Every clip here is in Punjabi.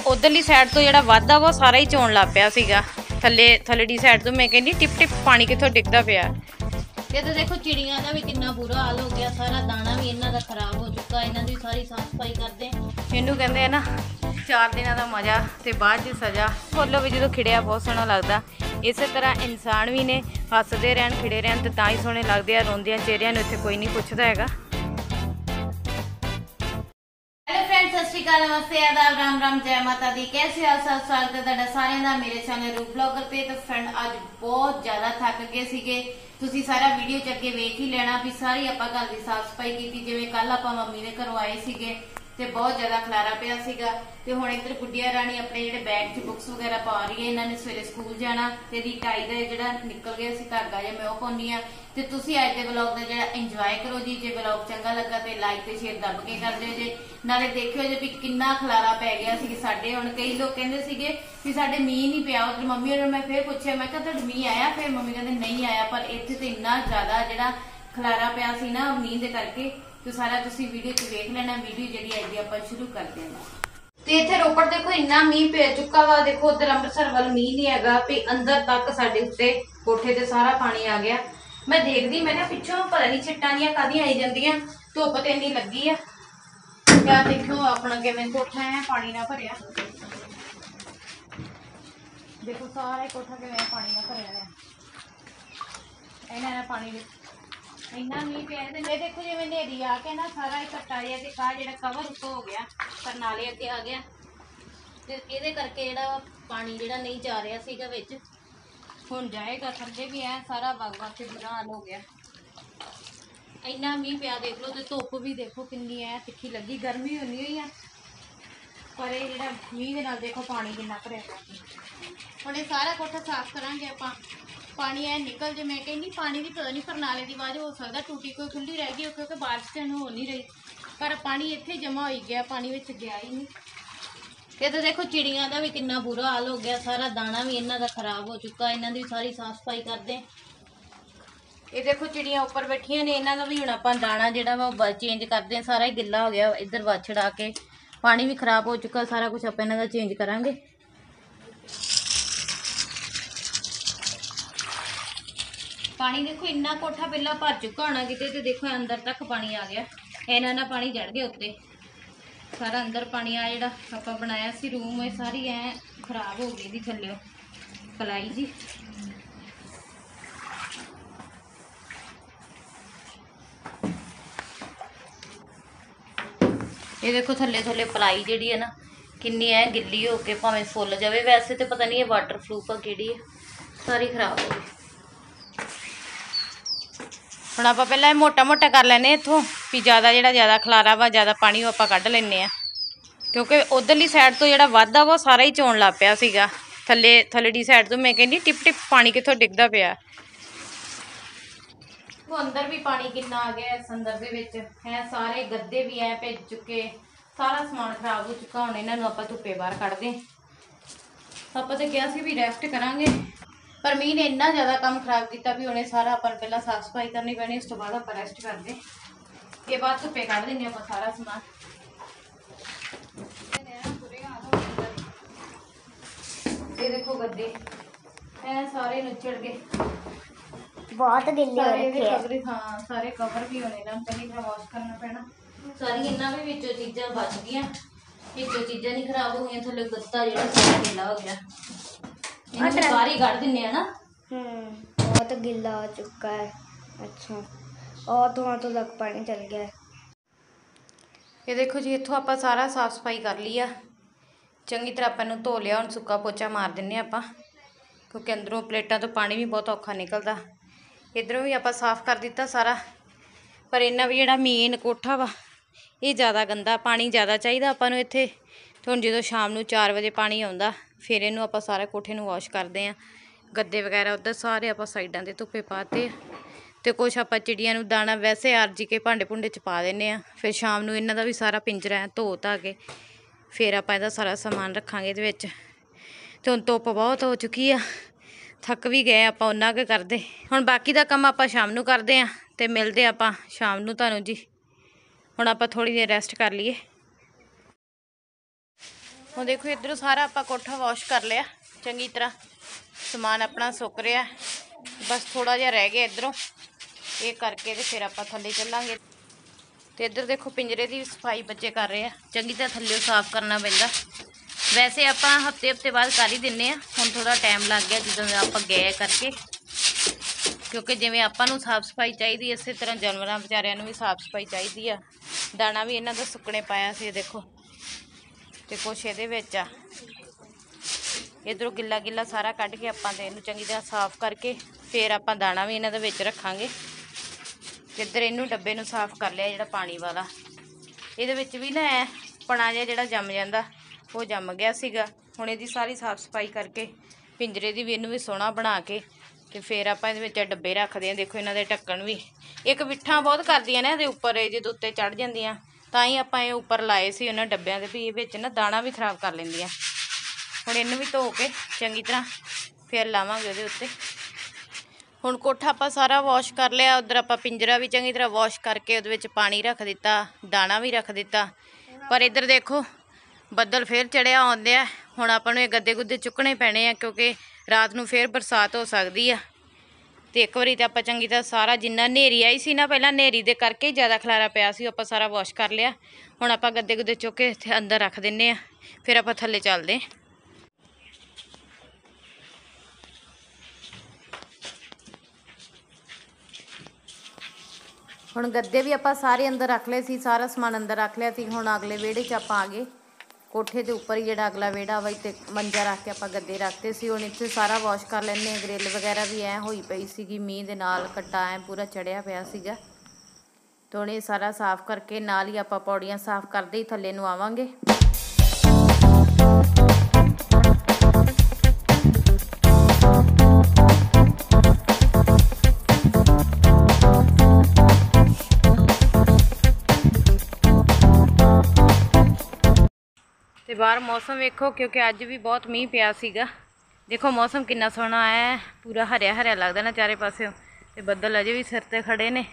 उधरली साइड तो जो वाधा वा सारा ही चोन लग पिया सीगा थल्लेडी साइड तो मैं कहनी टिप टिप पानी कितों डिगदा पिया। ये तो देखो चिड़िया का भी कितना बुरा हाल हो गया, सारा दाना भी इन्हों का खराब हो चुका, इन्हों की सारी साफ सफाई करते हैं। इनू कहते हैं ना 4 दिनों का मजा तो बाद च सजा। फुल भी जो खिड़िया बहुत सोहना लगता, इस तरह इंसान भी ने हसते रहन खिड़े रहन तो ही सोहने लगते हैं, रोंदियां चेहरिया इतने कोई नहीं पुछदा हैगा। सत श्री अकाल, नमस्ते, आदाब, राम राम, जय माता दी। कैसे हो सब? स्वागत है तुहाडा सारिਆਂ ਦਾ मेरे चैनल रूप ब्लॉगर ते। तो फ्रेंड अज बहुत ज्यादा थक गए सीगे, तुसी सारा वीडियो च अगे वेख ही लेना भी सारी आपां घर दी साफ सफाई की। जिवें कल आपां मम्मी दे घरों आए सीगे ते बहुत ज्यादा खलारा पिया सीगा ते हुण इधर गुड्डिया राणी अपने जिहड़े बैग च बुक्स वगैरह पा रही है। इन्होंने सवेरे स्कूल जाना ते दी टाई दा जिहड़ा निकल गया सी धागा जिहा मैं ओह पाउंदी आ। ते तुसी अज दे व्लॉग दा जिहड़ा इंजॉय करो जी। जे व्लॉग चंगा लगा ते लाइक ते शेयर दब के कर दिओ जे, नाले देखियो जे भी किन्ना खलारा पै गया सी साडे। हुण कई लोग कहंदे सीगे कि साडे मींह नहीं पिया। उधर मम्मी होरें मैं फिर पुछया, मैं कहा तुहाडे मींह आया? फिर मम्मी कहंदे नहीं आया, पर इत्थे ते इन्ना ज्यादा जिहड़ा खलारा पिया सी ना मींह दे करके। तो सारा तुसी वीडियो च वेख लेना। वीडियो जिहड़ी अज दी आपां शुरू करदे हां। ते इत्थे रोपड़ देखो इन्ना मींह पै चुका वा। देखो उधर अमृतसर वाल मींह नहीं हैगा, भी अंदर तक साडे उत्ते कोठे ते सारा पानी आ गया। मैं देखदी मैं ना पिछों पता नहीं छिट्टां दियां कादियां आई जांदियां, धुप ते इन्नी लगी आ। क्या देखो अपना किवें कोठा है पानी ना भरिया, देखो सारा कोठा किवें पानी ना भरिया है। इन्हां ने पानी इन्ना मींह पिया ते मैं देखो जिवें नेरी आके ना सारा इकट्ठा जिहा ते आ जिहड़ा कवर उत्तों हो गया, पर नाले अगे आ गया ते इहदे करके जिहड़ा पानी जिहड़ा नहीं जा रहा सीगा विच, हुण जाएगा थल्ले भी है। सारा वग वग के बुरा हाल हो गया। इन्ना मींह पिया देख लो, तो धुप भी देखो कितनी है तिखी लगी, गर्मी होनी हुई है, पर ये जिहड़ा मींह दे नाल देखो पानी कितना भरिया पिया। हुण ये सारा कोठा साफ करांगे आपां, पानी ऐ निकल जे। मैं कहनी पानी की पता नहीं परनाले की आवाज़ हो सकता टूटी कोई खुली रह गई क्योंकि बारिश तो हो नहीं रही, पर पानी इत्थे जमा हो गया, पानी विच गया ही नहीं। ये तो देखो चिड़िया का भी कितना बुरा हाल हो गया, सारा दाना भी इन्हों का खराब हो चुका, इन्हों की सारी साफ सफाई करते। ये देखो चिड़िया उपर बैठिया ने, इन्हों का भी हुण आपां दाना जिहड़ा वा चेंज करते हैं। सारा ही गिला हो गया, इधर वाछड़ आके पानी भी खराब हो चुका, सारा कुछ आपां इन्हां दा चेंज करांगे। पानी देखो इन्ना कोठा पहला भर चुका होना किते, तो देखो अंदर तक पानी आ गया, इन्ना पानी चढ़ गया उत्ते, सारा अंदर पानी आ जिहड़ा आपां बनाया सी रूम, ये सारी ऐ खराब हो गई दी थल्ले पलाई जी। ये देखो थल्ले थल्ले पलाई जिहड़ी है ना किन्नी है गिल्ली हो के भावें फुल जावे, वैसे तो पता नहीं है वाटर प्रूफ आ किहड़ी है, सारी खराब हो गई। हुण आपां पहलां मोटा मोटा कर लैने इत्थों भी ज़्यादा खलारा वा ज़्यादा पानी वो आपां कढ लैने आ, क्योंकि उधरली साइड तो जिहड़ा वाधा वा सारा ही चोन लग पिया सीगा थल्लेडी साइड तो मैं कहनी टिप टिप पानी कितों डिगदा पिया। वो अंदर भी पानी कितना आ गया, इस अंदर दे विच है सारे गद्दे भी है भिज चुके, सारा समान खराब हो चुका। हुण इन्हां नूं आपां धुप्पे बाहर कढदे, आपां ते किहा सी भी रेस्ट करांगे, पर मींह ने इन्ना ज़्यादा काम खराब किया भी उन्हें सारा अपन पहला साफ सफाई करनी पैनी, उस तो बाद आप रेस्ट करते, ये बाद धुप्पे कढ़ देंगे आप सारा समान। ये देखो गद्दे है सारे नुचड़ गए, बहुत गिल्ले हो रखे कवर, हाँ सारे कवर भी होने ना चंगी तरह वॉश करना पैना। सारी इन्ना भी विचों चीज़ां बच गई, विचों चीज़ां नहीं खराब हो गई, थल्ले गत्ता जिहड़ा सारा गिला हो गया, इन्हें बाहर ही कढ़ दिन्ने ना। बहुत गिल्ला हो चुका है। अच्छा, और तो तक पानी चल गया है। ये देखो जी इत्थों आपां सारा साफ सफाई कर ली आ, चंगी तरह आपां नूं धो लिया। हुण सुक्का पोचा मार दिन्ने आपां, क्योंकि अंदरों प्लेटां तो पानी भी बहुत औखा निकलदा। इधरों भी आपां साफ कर दिता सारा, पर इन्ना भी जिहड़ा मेन कोठा वा ये ज़्यादा गंदा, पानी ज़्यादा चाहिदा आपां नूं इत्थे। तो हुण जदों शाम नूं 4 बजे पानी आउंदा फिर इहनूं आपां सारे कोठे नूं वॉश करदे आ। गद्दे वगैरह उधर सारे आपां साइडां ते धुप्पे पाते, तो कुछ आपां चिड़ियां नूं दाना वैसे आरजी के भांडे भुंडे च पा दिन्ने आ। फिर शाम नूं इन्हां दा भी सारा पिंजरा धो धा के फिर आपां इहदा सारा समान रखांगे इहदे विच। ते हुण धुप्प बहुत हो चुकी आ, थक भी गए आपां उन्ना के करदे। हुण बाकी दा काम आपां शाम नूं करदे आ, ते मिलदे आपां शाम नूं तुहानूं जी। हुण आपां थोड़ी देर रेस्ट कर लईए। ਹੁਣ ਦੇਖੋ ਇੱਧਰੋਂ ਸਾਰਾ ਆਪਾਂ ਕੋਠਾ ਵਾਸ਼ ਕਰ ਲਿਆ ਚੰਗੀ ਤਰ੍ਹਾਂ, ਸਮਾਨ ਆਪਣਾ ਸੁੱਕ ਰਿਹਾ, ਬਸ ਥੋੜਾ ਜਿਹਾ ਰਹਿ ਗਿਆ ਇੱਧਰੋਂ, ਇਹ ਕਰਕੇ ਤੇ ਫਿਰ ਆਪਾਂ ਥੱਲੇ ਚੱਲਾਂਗੇ। ਤੇ ਇੱਧਰ ਦੇਖੋ ਪਿੰਜਰੇ ਦੀ ਸਫਾਈ ਬੱਚੇ ਕਰ ਰਹੇ ਆ, ਚੰਗੀ ਤਰ੍ਹਾਂ ਥੱਲੇ ਸਾਫ਼ ਕਰਨਾ ਪੈਂਦਾ। ਵੈਸੇ ਆਪਾਂ ਹਫ਼ਤੇ ਬਾਅਦ ਕਰ ਹੀ ਦਿੰਦੇ ਆ, ਹੁਣ ਥੋੜਾ ਟਾਈਮ ਲੱਗ ਗਿਆ ਜਦੋਂ ਆਪਾਂ ਗਏ ਕਰਕੇ, ਕਿਉਂਕਿ ਜਿਵੇਂ ਆਪਾਂ ਨੂੰ ਸਾਫ਼ ਸਫਾਈ ਚਾਹੀਦੀ ਇਸੇ ਤਰ੍ਹਾਂ ਜਾਨਵਰਾਂ ਵਿਚਾਰਿਆਂ ਨੂੰ ਵੀ ਸਾਫ਼ ਸਫਾਈ ਚਾਹੀਦੀ ਆ। ਦਾਣਾ ਵੀ ਇਹਨਾਂ ਦਾ ਸੁੱਕਣੇ ਪਾਇਆ ਸੀ ਦੇਖੋ, ਤੇ ਕੁਛ ਇਹਦੇ ਵਿੱਚ ਆ। ਇੱਧਰੋਂ ਗਿੱਲਾ ਸਾਰਾ ਕੱਢ ਕੇ ਆਪਾਂ ਤੇ ਇਹਨੂੰ ਚੰਗੀ ਤਰ੍ਹਾਂ ਸਾਫ਼ ਕਰਕੇ ਫਿਰ ਆਪਾਂ ਦਾਣਾ ਵੀ ਇਹਨਾਂ ਦੇ ਵਿੱਚ ਰੱਖਾਂਗੇ। ਇੱਧਰ ਇਹਨੂੰ ਡੱਬੇ ਨੂੰ ਸਾਫ਼ ਕਰ ਲਿਆ ਜਿਹੜਾ ਪਾਣੀ ਵਾਲਾ, ਇਹਦੇ ਵਿੱਚ ਵੀ ਨਾ ਪਣਾ ਜਿਹਾ ਜਿਹੜਾ ਜੰਮ ਜਾਂਦਾ ਉਹ ਜੰਮ ਗਿਆ ਸੀਗਾ। ਹੁਣ ਇਹਦੀ ਸਾਰੀ ਸਾਫ਼ ਸਫਾਈ ਕਰਕੇ ਪਿੰਜਰੇ ਦੀ ਵੀ ਇਹਨੂੰ ਵੀ ਸੋਹਣਾ ਬਣਾ ਕੇ ਤੇ ਫਿਰ ਆਪਾਂ ਇਹਦੇ ਵਿੱਚ ਡੱਬੇ ਰੱਖਦੇ ਹਾਂ। ਦੇਖੋ ਇਹਨਾਂ ਦੇ ਢੱਕਣ ਵੀ, ਇੱਕ ਵਿਠਾਂ ਬਹੁਤ ਕਰਦੀਆਂ ਨੇ ਇਹਦੇ ਉੱਪਰ, ਇਹ ਜਦੋਂ ਉੱਤੇ ਚੜ ਜਾਂਦੀਆਂ ਤਾਂ ਹੀ ਆਪਾਂ ਇਹ ਉੱਪਰ ਲਾਏ ਸੀ ਉਹਨਾਂ ਡੱਬਿਆਂ ਦੇ, ਵੀ ਇਹ ਵਿੱਚ ਨਾ ਦਾਣਾ ਵੀ ਖਰਾਬ ਕਰ ਲੈਂਦੀਆਂ। ਹੁਣ ਇਹਨੂੰ ਵੀ ਧੋ ਕੇ ਚੰਗੀ ਤਰ੍ਹਾਂ ਫਿਰ ਲਾਵਾਂਗੇ ਉਹਦੇ ਉੱਤੇ। ਹੁਣ ਕੋਠਾ ਆਪਾਂ ਸਾਰਾ ਵਾਸ਼ ਕਰ ਲਿਆ, ਉੱਧਰ ਆਪਾਂ ਪਿੰਜਰਾ ਵੀ ਚੰਗੀ ਤਰ੍ਹਾਂ ਵਾਸ਼ ਕਰਕੇ ਉਹਦੇ ਵਿੱਚ ਪਾਣੀ ਰੱਖ ਦਿੱਤਾ, ਦਾਣਾ ਵੀ ਰੱਖ ਦਿੱਤਾ। ਪਰ ਇੱਧਰ ਦੇਖੋ ਬੱਦਲ ਫਿਰ ਚੜਿਆ ਆਉਂਦੇ ਆ। ਹੁਣ ਆਪਾਂ ਨੂੰ ਇਹ ਗੱਦੇ ਗੁੱਦੇ ਚੁੱਕਣੇ ਪੈਣੇ ਆ, ਕਿਉਂਕਿ ਰਾਤ ਨੂੰ ਫਿਰ ਬਰਸਾਤ ਹੋ ਸਕਦੀ ਆ। ਤੇ ਇੱਕ ਵਾਰੀ ਤਾਂ ਆਪਾਂ ਚੰਗੀ ਤਰ੍ਹਾਂ ਸਾਰਾ, ਜਿੰਨਾ ਹਨੇਰੀ ਆਈ ਸੀ ਨਾ ਪਹਿਲਾਂ, ਹਨੇਰੀ ਦੇ ਕਰਕੇ ਹੀ ਜ਼ਿਆਦਾ ਖਲਾਰਾ ਪਿਆ ਸੀ, ਆਪਾਂ ਸਾਰਾ ਵਾਸ਼ ਕਰ ਲਿਆ। ਹੁਣ ਆਪਾਂ ਗੱਦੇ ਗੁੱਦੇ ਚੁੱਕ ਕੇ ਇੱਥੇ ਅੰਦਰ ਰੱਖ ਦਿੰਦੇ ਆ, ਫਿਰ ਆਪਾਂ ਥੱਲੇ ਚੱਲਦੇ। ਹੁਣ ਗੱਦੇ ਵੀ ਆਪਾਂ ਸਾਰੇ ਅੰਦਰ ਰੱਖ ਲਏ ਸੀ, ਸਾਰਾ ਸਮਾਨ ਅੰਦਰ ਰੱਖ ਲਿਆ ਸੀ। ਹੁਣ ਅਗਲੇ ਵਿਹੜੇ 'ਚ ਆਪਾਂ ਆ ਗਏ, ਕੋਠੇ ਦੇ ਉੱਪਰ ਹੀ ਜਿਹੜਾ ਅਗਲਾ ਵਿਹੜਾ ਵਾ, ਇੱਥੇ ਮੰਜਾ ਰੱਖ ਕੇ ਆਪਾਂ ਗੱਦੇ ਰੱਖਤੇ ਸੀ। ਹੁਣ ਇੱਥੇ ਸਾਰਾ ਵਾਸ਼ ਕਰ ਲੈਂਦੇ ਹਾਂ। ਗਰਿੱਲ ਵਗੈਰਾ ਵੀ ਐਂ ਹੋਈ ਪਈ ਸੀਗੀ, ਮੀਂਹ ਦੇ ਨਾਲ ਕੱਟਾ ਐਂ ਪੂਰਾ ਚੜਿਆ ਪਿਆ ਸੀਗਾ। ਤੇ ਹੁਣ ਇਹ ਸਾਰਾ ਸਾਫ਼ ਕਰਕੇ ਨਾਲ ਹੀ ਆਪਾਂ ਪੌੜੀਆਂ ਸਾਫ਼ ਕਰਦੇ ਹੀ ਥੱਲੇ ਨੂੰ ਆਵਾਂਗੇ। ਤੇ ਬਾਹਰ ਮੌਸਮ ਵੇਖੋ, ਕਿਉਂਕਿ ਅੱਜ ਵੀ ਬਹੁਤ ਮੀਂਹ ਪਿਆ ਸੀਗਾ। ਦੇਖੋ ਮੌਸਮ ਕਿੰਨਾ ਸੋਹਣਾ ਹੈ, ਪੂਰਾ ਹਰਿਆ ਹਰਿਆ ਲੱਗਦਾ ਨਾ ਚਾਰੇ ਪਾਸਿਓਂ, ਤੇ ਬੱਦਲ ਅਜੇ ਵੀ ਸਿਰ ਤੇ ਖੜੇ ਨੇ।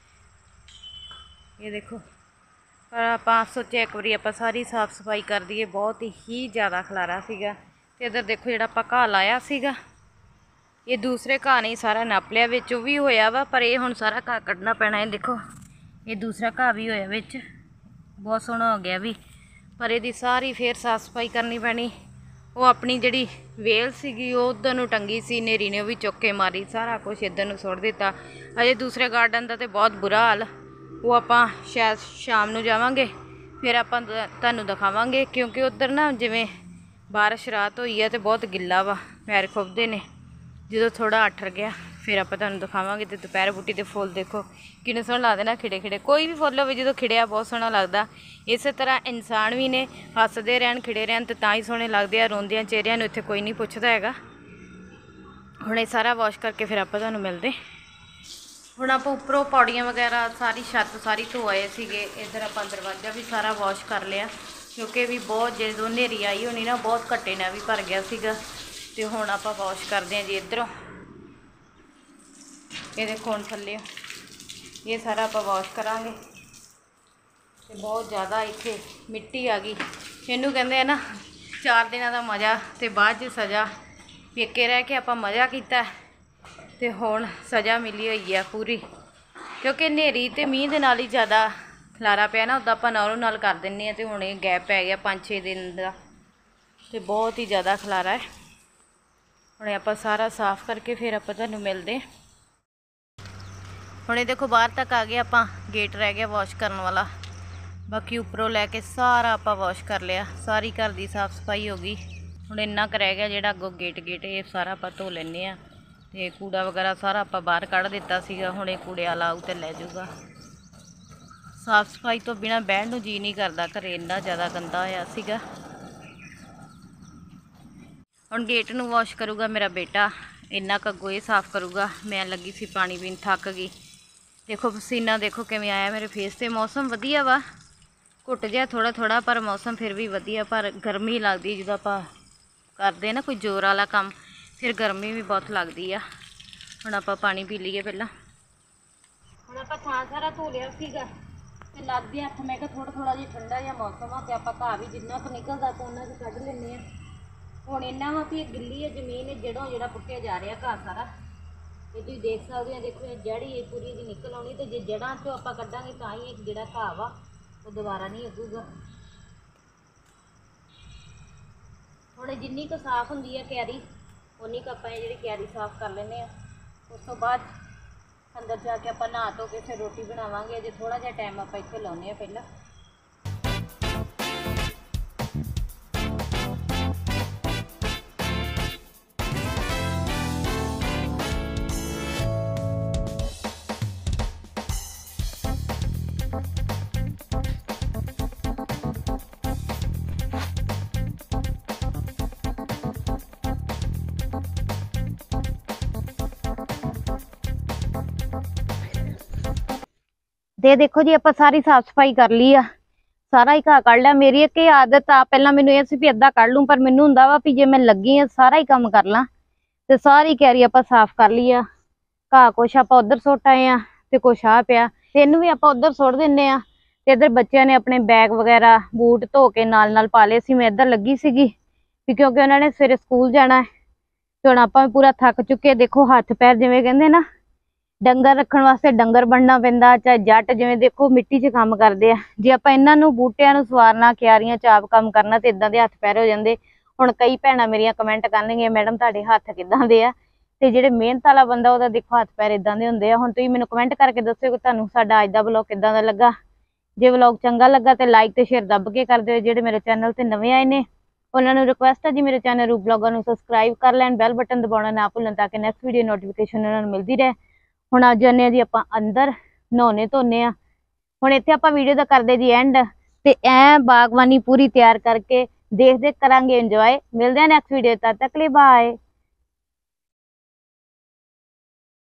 ਇਹ ਦੇਖੋ, ਪਰ ਆਪਾਂ ਸੋਚਿਆ ਇੱਕ ਵਾਰੀ ਆਪਾਂ ਸਾਰੀ ਸਾਫ਼ ਸਫਾਈ ਕਰ ਦਈਏ, ਬਹੁਤ ਹੀ ਜ਼ਿਆਦਾ ਖਲਾਰਾ ਸੀਗਾ। ਤੇ ਇੱਧਰ ਦੇਖੋ ਜਿਹੜਾ ਆਪਾਂ ਘਾਹ ਲਾਇਆ ਸੀਗਾ, ਇਹ ਦੂਸਰੇ ਘਾਹ ਨੇ ਸਾਰਾ ਨੱਪ ਲਿਆ, ਵਿੱਚ ਉਹ ਵੀ ਹੋਇਆ ਵਾ, ਪਰ ਇਹ ਹੁਣ ਸਾਰਾ ਘਾਹ ਕੱਢਣਾ ਪੈਣਾ ਹੈ। ਦੇਖੋ ਇਹ ਦੂਸਰਾ ਘਾਹ ਵੀ ਹੋਇਆ ਵਿੱਚ, ਬਹੁਤ ਸੋਹਣਾ ਹੋ ਗਿਆ ਵੀ, ਪਰ ਇਹਦੀ ਸਾਰੀ ਫੇਰ ਸਾਫ਼ ਸਫਾਈ ਕਰਨੀ ਪੈਣੀ। ਉਹ ਆਪਣੀ ਜਿਹੜੀ ਵੇਲ ਸੀਗੀ ਉਹ ਉੱਧਰ ਨੂੰ ਟੰਗੀ ਸੀ, ਹਨੇਰੀ ਨੇ ਉਹ ਵੀ ਚੁੱਕ ਕੇ ਮਾਰੀ, ਸਾਰਾ ਕੁਛ ਇੱਧਰ ਨੂੰ ਸੁੱਟ ਦਿੱਤਾ। ਅਜੇ ਦੂਸਰੇ ਗਾਰਡਨ ਦਾ ਤਾਂ ਬਹੁਤ ਬੁਰਾ ਹਾਲ, ਉਹ ਆਪਾਂ ਸ਼ਾਇਦ ਸ਼ਾਮ ਨੂੰ ਜਾਵਾਂਗੇ, ਫਿਰ ਆਪਾਂ ਤੁਹਾਨੂੰ ਦਿਖਾਵਾਂਗੇ। ਕਿਉਂਕਿ ਉੱਧਰ ਨਾ ਜਿਵੇਂ ਬਾਰਿਸ਼ ਰਾਤ ਹੋਈ ਹੈ ਅਤੇ ਬਹੁਤ ਗਿੱਲਾ ਵਾ, ਪੈਰ ਖੁੱਬਦੇ ਨੇ। ਜਦੋਂ ਥੋੜ੍ਹਾ ਅੱਠਰ ਗਿਆ ਫਿਰ ਆਪਾਂ ਤੁਹਾਨੂੰ ਦਿਖਾਵਾਂਗੇ। ਅਤੇ ਦੁਪਹਿਰ ਬੂਟੀ ਦੇ ਫੁੱਲ ਦੇਖੋ ਕਿੰਨੇ ਸੋਹਣੇ ਲੱਗਦੇ ਨਾ, ਖਿੜੇ ਖਿੜੇ। ਕੋਈ ਵੀ ਫੁੱਲ ਹੋਵੇ ਜਦੋਂ ਖਿੜਿਆ ਬਹੁਤ ਸੋਹਣਾ ਲੱਗਦਾ। ਇਸੇ ਤਰ੍ਹਾਂ ਇਨਸਾਨ ਵੀ ਨੇ, ਹੱਸਦੇ ਰਹਿਣ ਖਿੜੇ ਰਹਿਣ ਤੇ ਤਾਂ ਹੀ ਸੋਹਣੇ ਲੱਗਦੇ ਆ। ਰੋਂਦਿਆਂ ਚਿਹਰਿਆਂ ਨੂੰ ਇੱਥੇ ਕੋਈ ਨਹੀਂ ਪੁੱਛਦਾ ਹੈਗਾ। ਹੁਣ ਇਹ ਸਾਰਾ ਵਾਸ਼ ਕਰਕੇ ਫਿਰ ਆਪਾਂ ਤੁਹਾਨੂੰ ਮਿਲਦੇ। ਹੁਣ ਆਪਾਂ ਉੱਪਰੋਂ ਪੌੜੀਆਂ ਵਗੈਰਾ ਸਾਰੀ ਛੱਤ ਸਾਰੀ ਧੋ ਆਏ ਸੀਗੇ। ਇੱਧਰ ਆਪਾਂ ਦਰਵਾਜ਼ਾ ਵੀ ਸਾਰਾ ਵਾਸ਼ ਕਰ ਲਿਆ, ਕਿਉਂਕਿ ਵੀ ਬਹੁਤ ਜਦੋਂ ਹਨੇਰੀ ਆਈ ਹੋਣੀ ਨਾ, ਬਹੁਤ ਘੱਟੇ ਨਾਲ ਵੀ ਭਰ ਗਿਆ ਸੀਗਾ। ਤੇ ਹੁਣ ਆਪਾਂ ਵਾਸ਼ ਕਰਦੇ ਹਾਂ ਜੀ ਇੱਧਰੋਂ। ਇਹ ਦੇਖੋ ਹੁਣ ਥੱਲੇ ਇਹ ਸਾਰਾ ਆਪਾਂ ਵਾਸ਼ ਕਰਾਂਗੇ। ਤੇ ਬਹੁਤ ਜ਼ਿਆਦਾ ਇੱਥੇ ਮਿੱਟੀ ਆ ਗਈ। ਇਹਨੂੰ ਕਹਿੰਦੇ ਆ ਨਾ 4 ਦਿਨਾਂ ਦਾ ਮਜ਼ਾ ਤੇ ਬਾਅਦ 'ਚ ਸਜ਼ਾ। ਪੇਕੇ ਰਹਿ ਕੇ ਆਪਾਂ ਮਜ਼ਾ ਕੀਤਾ ਤੇ ਹੁਣ ਸਜ਼ਾ ਮਿਲੀ ਹੋਈ ਆ ਪੂਰੀ, ਕਿਉਂਕਿ ਹਨੇਰੀ ਤੇ ਮੀਂਹ ਦੇ ਨਾਲ ਹੀ ਜ਼ਿਆਦਾ ਖਲਾਰਾ ਪਿਆ ਨਾ। ਉੱਦਾਂ ਆਪਾਂ ਨਾਲੋਂ ਨਾਲ ਕਰ ਦਿੰਦੇ ਹਾਂ, ਤੇ ਹੁਣ ਇਹ ਗੈਪ ਪੈ ਗਿਆ 5-6 ਦਿਨ ਦਾ, ਤੇ ਬਹੁਤ ਹੀ ਜ਼ਿਆਦਾ ਖਲਾਰਾ ਹੈ। ਹੁਣ ਆਪਾਂ ਸਾਰਾ ਸਾਫ਼ ਕਰਕੇ ਫਿਰ ਆਪਾਂ ਤੁਹਾਨੂੰ ਮਿਲਦੇ। ਹੁਣ ਇਹ ਦੇਖੋ ਬਾਹਰ ਤੱਕ ਆ ਗਏ ਆਪਾਂ, ਗੇਟ ਰਹਿ ਗਿਆ ਵਾਸ਼ ਕਰਨ ਵਾਲਾ। ਬਾਕੀ ਉੱਪਰੋਂ ਲੈ ਕੇ ਸਾਰਾ ਆਪਾਂ ਵਾਸ਼ ਕਰ ਲਿਆ, ਸਾਰੀ ਘਰ ਦੀ ਸਾਫ਼ ਸਫਾਈ ਹੋ ਗਈ। ਹੁਣ ਇੰਨਾ ਕੁ ਰਹਿ ਗਿਆ ਜਿਹੜਾ ਅੱਗੋਂ ਗੇਟ ਇਹ ਸਾਰਾ ਆਪਾਂ ਧੋ ਲੈਂਦੇ ਹਾਂ। ਤੇ ਕੂੜਾ ਵਗੈਰਾ ਸਾਰਾ ਆਪਾਂ ਬਾਹਰ ਕੱਢ ਦਿੱਤਾ ਸੀਗਾ। ਹੁਣ ਇਹ ਕੂੜੇ ਵਾਲਾ ਆਊ ਤੇ ਲੈ ਜਾਊਗਾ। ਸਾਫ਼ ਸਫਾਈ ਤੋਂ ਬਿਨਾਂ ਬਹਿਣ ਨੂੰ ਜੀ ਨਹੀਂ ਕਰਦਾ ਘਰੇ, ਇੰਨਾ ਜ਼ਿਆਦਾ ਗੰਦਾ ਹੋਇਆ ਸੀਗਾ। ਹੁਣ ਗੇਟ ਨੂੰ ਵਾਸ਼ ਕਰੂਗਾ ਮੇਰਾ ਬੇਟਾ, ਇੰਨਾ ਕੁ ਅੱਗੋਂ ਇਹ ਸਾਫ਼ ਕਰੂਗਾ। ਮੈਂ ਲੱਗੀ ਸੀ ਪਾਣੀ ਪੀਣ, ਥੱਕ ਗਈ। ਦੇਖੋ ਪਸੀਨਾ ਦੇਖੋ ਕਿਵੇਂ ਆਇਆ ਮੇਰੇ ਫੇਸ 'ਤੇ। ਮੌਸਮ ਵਧੀਆ ਵਾ, ਘੁੱਟ ਜਿਹਾ ਥੋੜ੍ਹਾ ਥੋੜ੍ਹਾ, ਪਰ ਮੌਸਮ ਫਿਰ ਵੀ ਵਧੀਆ। ਪਰ ਗਰਮੀ ਲੱਗਦੀ ਜਦੋਂ ਆਪਾਂ ਕਰਦੇ ਨਾ ਕੋਈ ਜ਼ੋਰ ਵਾਲਾ ਕੰਮ, ਫਿਰ ਗਰਮੀ ਵੀ ਬਹੁਤ ਲੱਗਦੀ ਆ। ਹੁਣ ਆਪਾਂ ਪਾਣੀ ਪੀ ਲਈਏ ਪਹਿਲਾਂ। ਹੁਣ ਆਪਾਂ ਥਾਂ ਸਾਰਾ ਧੋ ਲਿਆ ਸੀਗਾ, ਤੇ ਲੱਗਦੇ ਹੱਥ। ਮੈਂ ਕਿਹਾ ਥੋੜਾ ਜਿਹਾ ਠੰਡਾ ਜਿਹਾ ਮੌਸਮ ਆ ਤੇ ਆਪਾਂ ਘਾਹ ਵੀ ਜਿੰਨਾ ਕੁ ਨਿਕਲਦਾ ਤਾਂ ਉਹਨਾਂ 'ਚ ਕੱਢ ਲੈਂਦੇ ਆ। ਹੁਣ ਇੰਨਾ ਵਾ ਵੀ ਇਹ ਗਿੱਲੀ ਹੈ ਜ਼ਮੀਨ, ਜੜੋਂ ਜਿਹੜਾ ਪੁੱਟਿਆ ਜਾ ਰਿਹਾ ਘਾਹ ਸਾਰਾ। ਇਹ ਤੁਸੀਂ ਦੇਖ ਸਕਦੇ ਹੋ, ਦੇਖੋ ਇਹ ਜੜ ਹੀ ਪੂਰੀ ਦੀ ਨਿਕਲ ਆਉਣੀ, ਤੇ ਜੇ ਜੜਾਂ 'ਚੋਂ ਆਪਾਂ ਕੱਢਾਂਗੇ ਤਾਂ ਹੀ ਇੱਕ ਜਿਹੜਾ ਘਾਹ ਵਾ ਉਹ ਦੁਬਾਰਾ ਨਹੀਂ ਉੱਗੂਗਾ। ਹੁਣ ਜਿੰਨੀ ਕੁ ਸਾਫ਼ ਹੁੰਦੀ ਹੈ ਕਿਆਰੀ ਉਨੀ ਕੁ ਆਪਾਂ ਇਹ ਜਿਹੜੀ ਕਿਆਰੀ ਸਾਫ਼ ਕਰ ਲੈਂਦੇ ਆ। ਉਸ ਤੋਂ ਬਾਅਦ ਅੰਦਰ ਜਾ ਕੇ ਆਪਾਂ ਨਹਾ ਧੋ ਕੇ ਫਿਰ ਰੋਟੀ ਬਣਾਵਾਂਗੇ। ਅਜੇ ਥੋੜਾ ਜਿਹਾ ਟਾਈਮ ਆਪਾਂ ਇੱਥੇ ਲਾਉਂਦੇ ਆ ਪਹਿਲਾਂ। ਤੇ ਦੇਖੋ ਜੀ ਆਪਾਂ ਸਾਰੀ ਸਾਫ ਸਫਾਈ ਕਰ ਲਈ ਆ, ਸਾਰਾ ਹੀ ਘਾਹ ਕੱਢ ਲਿਆ। ਮੇਰੀ ਇੱਕ ਆਦਤ ਆ, ਪਹਿਲਾਂ ਮੈਨੂੰ ਇਹ ਸੀ ਵੀ ਅੱਧਾ ਕੱਢ ਲੂੰ, ਪਰ ਮੈਨੂੰ ਹੁੰਦਾ ਵਾ ਵੀ ਜੇ ਮੈਂ ਲੱਗੀ ਆ ਸਾਰਾ ਹੀ ਕੰਮ ਕਰ ਲਾਂ। ਤੇ ਸਾਰੀ ਕਿਆਰੀ ਆਪਾਂ ਸਾਫ਼ ਕਰ ਲਈ ਆ। ਘਾਹ ਕੁਛ ਆਪਾਂ ਉਧਰ ਸੁੱਟ ਆਏ ਆ ਤੇ ਕੁਛ ਆ ਪਿਆ, ਤੇ ਇਹਨੂੰ ਵੀ ਆਪਾਂ ਉਧਰ ਸੁੱਟ ਦਿੰਨੇ ਆ। ਤੇ ਇੱਧਰ ਬੱਚਿਆਂ ਨੇ ਆਪਣੇ ਬੈਗ ਵਗੈਰਾ ਬੂਟ ਧੋ ਕੇ ਨਾਲ ਪਾ ਲਏ ਸੀ। ਮੈਂ ਇੱਧਰ ਲੱਗੀ ਸੀਗੀ ਵੀ ਕਿਉਂਕਿ ਉਹਨਾਂ ਨੇ ਸਵੇਰੇ ਸਕੂਲ ਜਾਣਾ ਹੈ। ਤੇ ਹੁਣ ਆਪਾਂ ਵੀ ਪੂਰਾ ਥੱਕ ਚੁੱਕੇ। ਦੇਖੋ ਹੱਥ ਪੈਰ, ਜਿਵੇਂ ਕਹਿੰਦੇ ਨਾ ਡੰਗਰ ਰੱਖਣ ਵਾਸਤੇ ਡੰਗਰ ਬਣਨਾ ਪੈਂਦਾ, ਚਾਹੇ ਜੱਟ ਜਿਵੇਂ ਦੇਖੋ ਮਿੱਟੀ 'ਚ ਕੰਮ ਕਰਦੇ ਆ। ਜੇ ਆਪਾਂ ਇਹਨਾਂ ਨੂੰ ਬੂਟਿਆਂ ਨੂੰ ਸਵਾਰਨਾ, ਕਿਆਰੀਆਂ 'ਚ ਆਪ ਕੰਮ ਕਰਨਾ, ਤੇ ਇਦਾਂ ਦੇ ਹੱਥ ਪੈਰ ਹੋ ਜਾਂਦੇ। ਹੁਣ ਕਈ ਭੈਣਾਂ ਮੇਰੀਆਂ ਕਮੈਂਟ ਕਰਨਗੀਆਂ, ਮੈਡਮ ਤੁਹਾਡੇ ਹੱਥ ਕਿੱਦਾਂ ਦੇ ਆ। ਤੇ ਜਿਹੜੇ ਮਿਹਨਤ ਵਾਲਾ ਬੰਦਾ ਉਹਦਾ ਦੇਖੋ ਹੱਥ ਪੈਰ ਇਦਾਂ ਦੇ ਹੁੰਦੇ ਆ। ਹੁਣ ਤੁਸੀਂ ਮੈਨੂੰ ਕਮੈਂਟ ਕਰਕੇ ਦੱਸਿਓ ਕਿ ਤੁਹਾਨੂੰ ਸਾਡਾ ਅੱਜ ਦਾ ਵਲੌਗ ਕਿੱਦਾਂ ਦਾ ਲੱਗਾ। ਜੇ ਵਲੌਗ ਚੰਗਾ ਲੱਗਾ ਤੇ ਲਾਈਕ ਤੇ ਸ਼ੇਅਰ ਦੱਬ ਕੇ ਕਰ ਦਿਓ। ਜਿਹੜੇ ਮੇਰੇ ਚੈਨਲ ਤੇ ਨਵੇਂ ਆਏ ਨੇ ਉਹਨਾਂ ਨੂੰ ਰਿਕੁਐਸਟ ਹੈ ਜੀ ਮੇਰੇ ਚੈਨਲ ਰੂਪ ਬਲੌਗਰ ਨੂੰ ਸਬਸਕ੍ਰਾਈਬ ਕਰ ਲੈਣ, ਬੈਲ ਬਟਨ ਦਬਾਉਣਾ ਨਾ ਭੁੱਲਣ ਤਾਂ ਕਿ ਨੈਕਸਟ ਵੀਡੀਓ ਨੋਟੀਫਿਕੇਸ਼ਨ ਉਹਨਾਂ ਨੂੰ ਮਿਲਦੀ ਰਹੇ। ਹੁਣ ਅੱਜ ਜਾਂਦੇ ਆ ਜੀ ਆਪਾਂ ਅੰਦਰ, ਨਹਾਉਣੇ ਧੋਨੇ ਆ। ਹੁਣ ਇੱਥੇ ਆਪਾਂ ਵੀਡੀਓ ਦਾ ਕਰਦੇ ਜੀ ਐਂਡ, ਤੇ ਐ ਬਾਗਬਾਨੀ ਪੂਰੀ ਤਿਆਰ ਕਰਕੇ ਦੇਖਦੇ ਕਰਾਂਗੇ ਇੰਜੋਏ। ਮਿਲਦੇ ਆ ਨੈਕਸਟ ਵੀਡੀਓ, ਤਦ ਤੱਕ ਲਈ ਬਾਏ।